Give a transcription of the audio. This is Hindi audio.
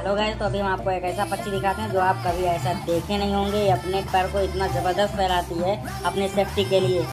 हेलो गाइस, तो अभी हम आपको एक ऐसा पक्षी दिखाते हैं जो आप कभी ऐसा देखे नहीं होंगे। ये अपने पैर को इतना ज़बरदस्त फैलाती है अपने सेफ्टी के लिए।